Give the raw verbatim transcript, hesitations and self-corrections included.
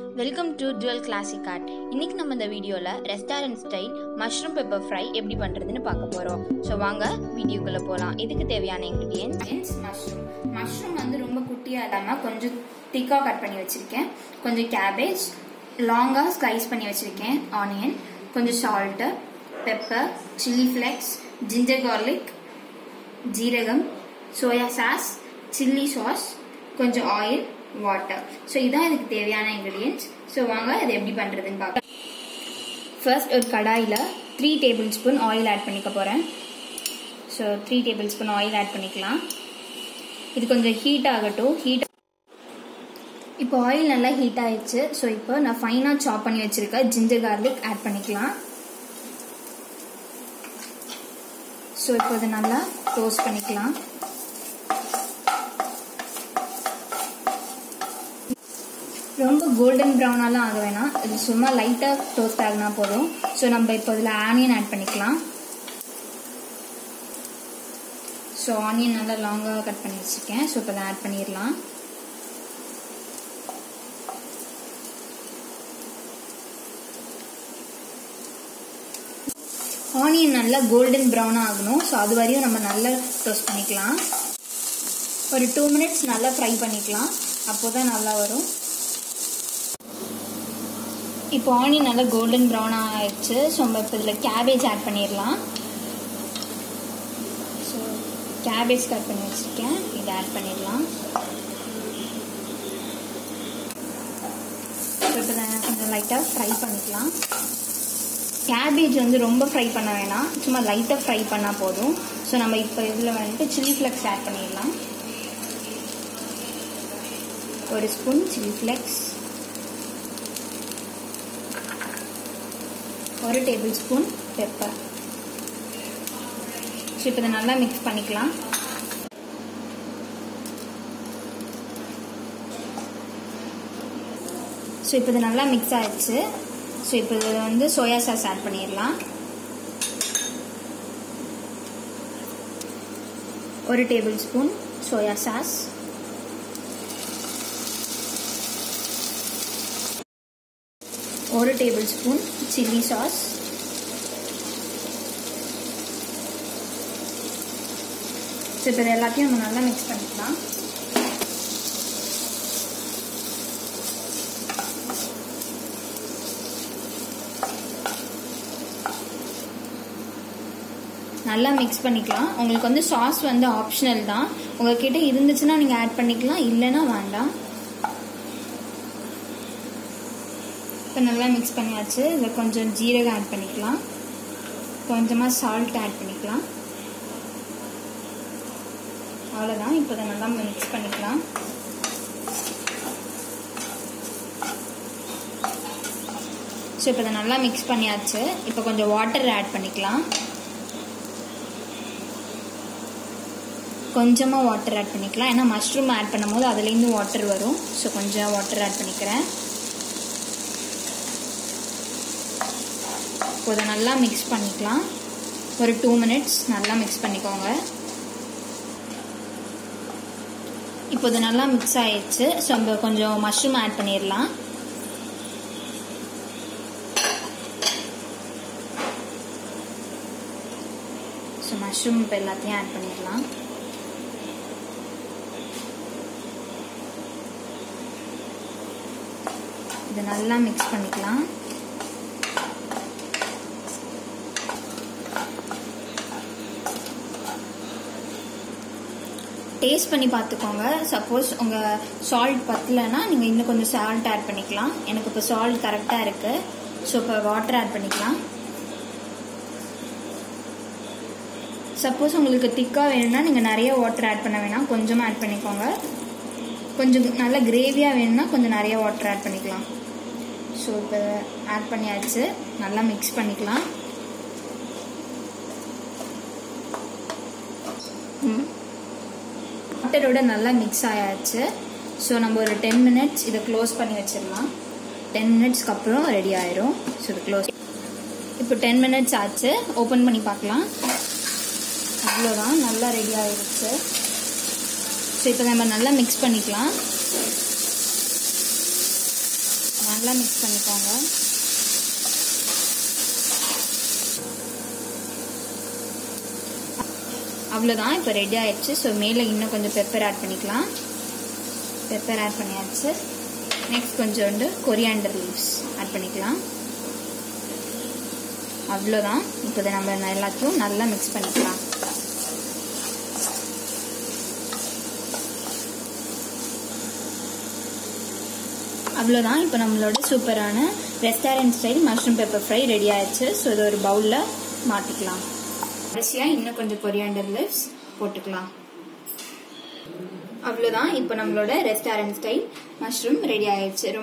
Welcome to Dwell Classic Art. இன்னைக்கு நம்ம இந்த வீடியோவில் restaurant style mushroom pepper fry எப்படி பண்ணுறதுன்னு பார்க்க போகிறோம். ஸோ வாங்க வீடியோக்குள்ளே போகலாம். இதுக்கு தேவையான இன்க்ரீடியன்ஸ் மஷ்ரூம். மஷ்ரூம் வந்து ரொம்ப குட்டியாக இல்லாமல் கொஞ்சம் திக்காக கட் பண்ணி வச்சுருக்கேன். கொஞ்சம் கேபேஜ் லாங்காக ஸ்லைஸ் பண்ணி வச்சுருக்கேன். ஆனியன், கொஞ்சம் salt, pepper, chilli flakes, ginger garlic, ஜீரகம், சோயா சாஸ், சில்லி சாஸ், கொஞ்சம் ஆயில், வாட்டர். ஸோ இதான் இதுக்கு தேவையான இன்க்ரீடியன்ஸ். ஸோ வாங்க இது எப்படி பண்ணுறதுன்னு பார்க்கலாம். ஃபர்ஸ்ட் ஒரு கடாயில் three tablespoon oil add பண்ணிக்க போகிறேன். So three tablespoon oil add பண்ணிக்கலாம். இது கொஞ்சம் ஹீட் ஆகட்டும். ஹீட் இப்போ ஆயில் நல்லா ஹீட் ஆயிடுச்சு. ஸோ இப்போ நான் ஃபைனாக சாப் பண்ணி வச்சுருக்க ஜிஞ்சர் கார்லிக் ஆட் பண்ணிக்கலாம். ஸோ இப்போ இதை நல்லா டோஸ்ட் பண்ணிக்கலாம். ரொம்ப கோல்டன் ப்ரௌனாலாம் ஆக வேணாம், இது சும்மா லைட்டாக டோஸ்ட் ஆகினா போதும். ஸோ நம்ம இப்போ இதில் ஆனியன் ஆட் பண்ணிக்கலாம். ஸோ ஆனியன் நல்லா லாங்காக கட் பண்ணி வச்சுருக்கேன். ஸோ இப்போ இதை ஆட் பண்ணிடலாம். ஆனியன் நல்லா கோல்டன் ப்ரௌனாக ஆகணும். ஸோ அது வரையும் நம்ம நல்லா டோஸ்ட் பண்ணிக்கலாம். ஒரு டூ மினிட்ஸ் நல்லா ஃப்ரை பண்ணிக்கலாம். அப்போ தான் நல்லா வரும். இப்போ ஆனியன் நல்லா கோல்டன் ப்ரௌன் ஆகிடுச்சு. ஸோ நம்ம இப்போ இதில் கேபேஜ் ஆட் பண்ணிடலாம். ஸோ கேபேஜ் கட் பண்ணி வச்சுருக்கேன், இதை ஆட் பண்ணிடலாம். ஸோ இப்போ கொஞ்சம் லைட்டாக ஃப்ரை பண்ணிக்கலாம். கேபேஜ் வந்து ரொம்ப ஃப்ரை பண்ண வேணாம், சும்மா லைட்டாக ஃப்ரை பண்ணால் போதும். ஸோ நம்ம இப்போ இதில் வந்துட்டு சில்லி ஃப்ளேக்ஸ் ஆட் பண்ணிடலாம். ஒரு ஸ்பூன் சில்லி ஃப்ளேக்ஸ், ஒரு டேபிள் ஸ்பூன் பெப்பர். ஸோ இப்போ இதை நல்லா மிக்ஸ் பண்ணிக்கலாம். ஸோ இப்போ இது நல்லா மிக்ஸ் ஆயிடுச்சு. ஸோ இப்போ இதில் வந்து சோயா சாஸ் ஆட் பண்ணிடலாம். ஒரு டேபிள் ஸ்பூன் சோயா சாஸ், ஒரு tablespoon chilli sauce, so இப்போ இது எல்லாத்தையும் நம்ம நல்லா மிக்ஸ் பண்ணிக்கலாம். நல்லா மிக்ஸ் பண்ணிக்கலாம். உங்களுக்கு வந்து சாஸ் வந்து ஆப்ஷனல் தான், உங்ககிட்ட இருந்துச்சுன்னா நீங்கள் ஆட் பண்ணிக்கலாம், இல்லைன்னா வேண்டாம். இப்போ நல்லா மிக்ஸ் பண்ணியாச்சு. இதில் கொஞ்சம் ஜீரகம் ஆட் பண்ணிக்கலாம், கொஞ்சமாக சால்ட் ஆட் பண்ணிக்கலாம். அவ்வளோதான். இப்போ இதை நல்லா மிக்ஸ் பண்ணிக்கலாம். ஸோ இப்போ இதை நல்லா மிக்ஸ் பண்ணியாச்சு. இப்போ கொஞ்சம் வாட்டர் ஆட் பண்ணிக்கலாம். கொஞ்சமாக வாட்டர் ஆட் பண்ணிக்கலாம், ஏன்னா மஷ்ரூம் ஆட் பண்ணும் போது அதுலேருந்து வாட்டர் வரும். ஸோ கொஞ்சம் வாட்டர் ஆட் பண்ணிக்கிறேன். இப்போ இதை நல்லா மிக்ஸ் பண்ணிக்கலாம். ஒரு டூ மினிட்ஸ் நல்லா மிக்ஸ் பண்ணிக்கோங்க. இப்போ இது நல்லா மிக்ஸ் ஆயிடுச்சு. ஸோ நம்ம கொஞ்சம் மஷ்ரூம் ஆட் பண்ணிடலாம். ஸோ மஷ்ரூம் இப்போ எல்லாத்தையும் ஆட் பண்ணிடலாம். இதை நல்லா மிக்ஸ் பண்ணிக்கலாம். டேஸ்ட் பண்ணி பார்த்துக்கோங்க. சப்போஸ் உங்கள் சால்ட் பத்தலைன்னா நீங்கள் இன்னும் கொஞ்சம் சால்ட் ஆட் பண்ணிக்கலாம். எனக்கு இப்போ சால்ட் கரெக்டாக இருக்குது. ஸோ இப்போ வாட்டர் ஆட் பண்ணிக்கலாம். சப்போஸ் உங்களுக்கு திக்காக வேணும்னா நீங்கள் நிறைய வாட்டர் ஆட் பண்ண வேணாம், கொஞ்சமாக ஆட் பண்ணிக்கோங்க. கொஞ்சம் நல்லா கிரேவியாக வேணும்னா கொஞ்சம் நிறைய வாட்டர் ஆட் பண்ணிக்கலாம். ஸோ இப்போ ஆட் பண்ணியாச்சு. நல்லா மிக்ஸ் பண்ணிக்கலாம். வாட்டரோட நல்லா மிக்ஸ் ஆயாச்சு. ஸோ நம்ம ஒரு டென் மினிட்ஸ் இதை க்ளோஸ் பண்ணி வச்சிடலாம். டென் மினிட்ஸ்க்கு அப்புறம் ரெடி ஆயிரும். ஸோ இது க்ளோஸ். இப்போ டென் மினிட்ஸ் ஆச்சு. ஓப்பன் பண்ணி பார்க்கலாம். அவ்வளோதான், நல்லா ரெடி ஆயிடுச்சு. ஸோ இப்போ நம்ம நல்லா மிக்ஸ் பண்ணிக்கலாம். நல்லா மிக்ஸ் பண்ணிக்கோங்க. அவ்வளோதான், இப்போ ரெடி ஆயிடுச்சு. ஸோ மேலே இன்னும் கொஞ்சம் பெப்பர் ஆட் பண்ணிக்கலாம். பெப்பர் ஆட் பண்ணியாச்சு. நெக்ஸ்ட் கொஞ்சோண்டு கொரியாண்டர் லீவ்ஸ் ஆட் பண்ணிக்கலாம். அவ்வளோதான். இப்போ இதை நம்ம எல்லாத்தையும் நல்லா மிக்ஸ் பண்ணிக்கலாம். அவ்வளோதான். இப்போ நம்மளோட சூப்பரான restaurant style mushroom pepper fry ready ஆயிடுச்சு. ஸோ இதை ஒரு பவுலில் மாற்றிக்கலாம். கடைசியாக இன்னும் கொஞ்சம் கொரியாண்டர் லீவ்ஸ் போட்டுக்கலாம். அவ்வளோதான். இப்போ நம்மளோட ரெஸ்டாரண்ட் ஸ்டைல் மஷ்ரூம் ரெடி ஆயிடுச்சு.